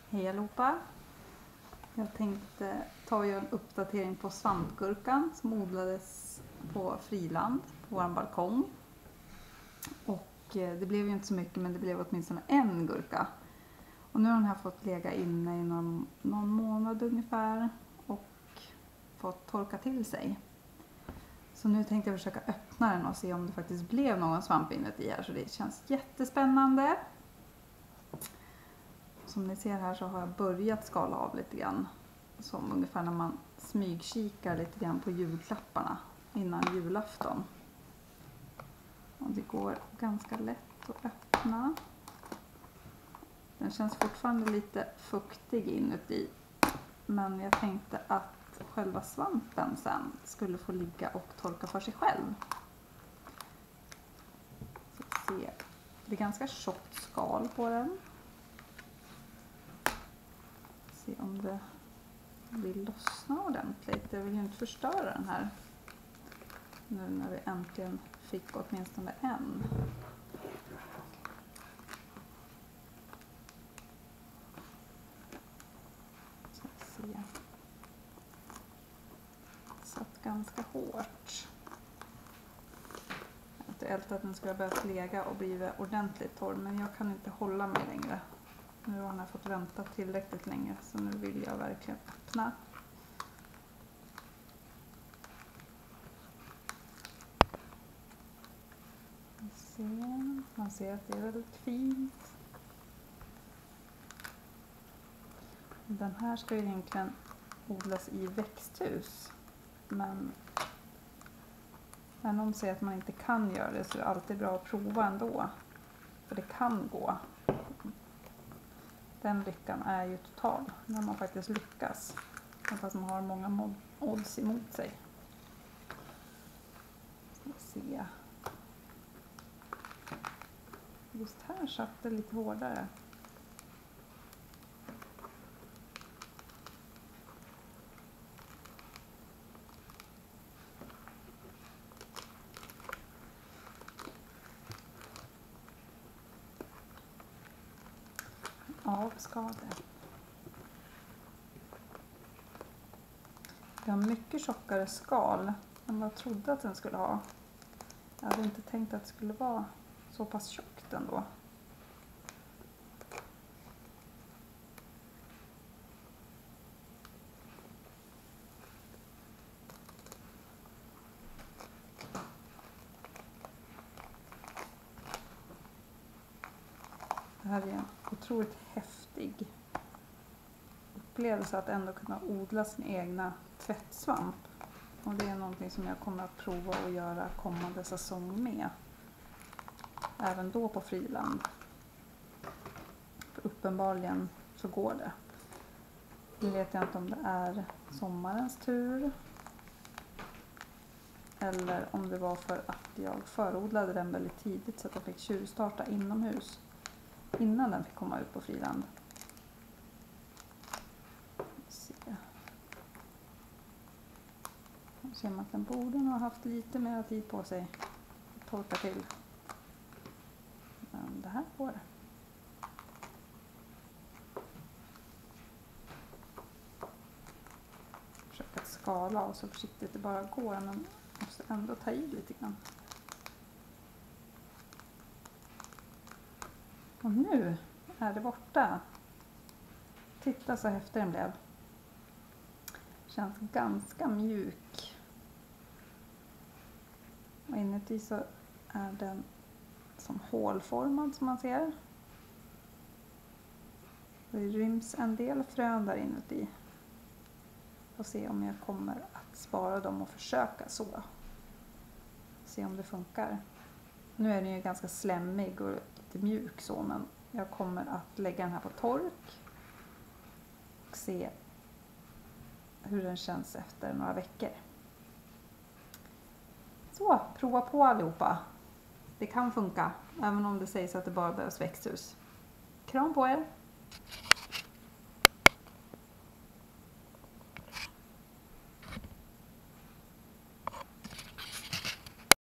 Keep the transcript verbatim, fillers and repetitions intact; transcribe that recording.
Hej allihopa! Jag tänkte ta och göra en uppdatering på svampgurkan som odlades på friland på vår balkong. Och det blev ju inte så mycket, men det blev åtminstone en gurka. Och nu har den här fått lägga inne i någon, någon månad ungefär och fått torka till sig. Så nu tänkte jag försöka öppna den och se om det faktiskt blev någon svamp inuti här, så det känns jättespännande. Som ni ser här så har jag börjat skala av lite grann, som ungefär när man smygkikar lite grann på julklapparna innan julafton. Och det går ganska lätt att öppna. Den känns fortfarande lite fuktig inuti, men jag tänkte att själva svampen sen skulle få ligga och torka för sig själv. Så se. Det är ganska tjockt skal på den. Se om det vill lossna ordentligt. Jag vill ju inte förstöra den här nu när vi äntligen fick åtminstone en. Så se. Satt ganska hårt. Jag har inte ältat att den skulle ha börjat lägga och blivit ordentligt torr, men jag kan inte hålla mig längre. Nu har den fått vänta tillräckligt länge, så nu vill jag verkligen öppna. Man ser att det är väldigt fint. Den här ska ju egentligen odlas i växthus, men när någon säger att man inte kan göra det så är det alltid bra att prova ändå, för det kan gå. Den lyckan är ju total när man faktiskt lyckas, fast man har många odds emot sig. Ska vi se. Just här satt det lite hårdare. Avskade. Jag har mycket tjockare skal än vad jag trodde att den skulle ha. Jag hade inte tänkt att det skulle vara så pass tjockt ändå. Det här är en otroligt häftig upplevelse att ändå kunna odla sin egna tvättsvamp. Och det är någonting som jag kommer att prova att göra kommande säsong med. Även då på friland. För uppenbarligen så går det. Nu vet jag inte om det är sommarens tur. Eller om det var för att jag förodlade den väldigt tidigt så att jag fick tjuvstarta inomhus. Innan den fick komma ut på friland. Se. Nu ser man att den borde ha haft lite mer tid på sig att torka till. Men det här går det. Försöka skala och så försiktigt det bara går, men måste ändå ta i lite grann. Och nu är det borta. Titta så häftig den blev. Känns ganska mjuk. Och inuti så är den som hålformad som man ser. Det ryms en del frön där inuti. Får se om jag kommer att spara dem och försöka så. Se om det funkar. Nu är den ju ganska slemmig och lite mjuk så, men jag kommer att lägga den här på tork och se hur den känns efter några veckor. Så, prova på allihopa. Det kan funka, även om det sägs att det bara behövs växthus. Kram på er!